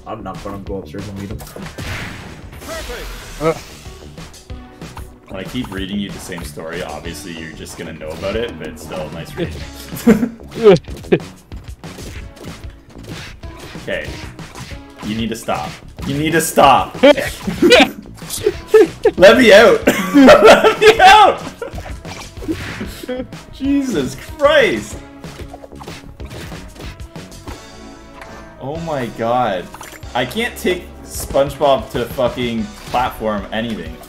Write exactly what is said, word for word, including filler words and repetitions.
I'm not gonna go upstairs and meet him. Uh. When I keep reading you the same story, obviously you're just gonna know about it, but it's still nice reading. Okay. You need to stop. You need to stop. Let me out. Let me out. Jesus Christ. Oh my god. I can't take SpongeBob to fucking platform anything.